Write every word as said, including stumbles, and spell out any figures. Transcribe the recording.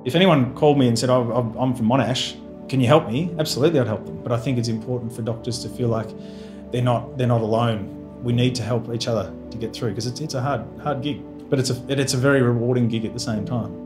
If anyone called me and said, oh, I'm from Monash, can you help me? Absolutely, I'd help them. But I think it's important for doctors to feel like they're not, they're not alone. We need to help each other to get through, because it's, it's a hard, hard gig. But it's a, it's a very rewarding gig at the same time.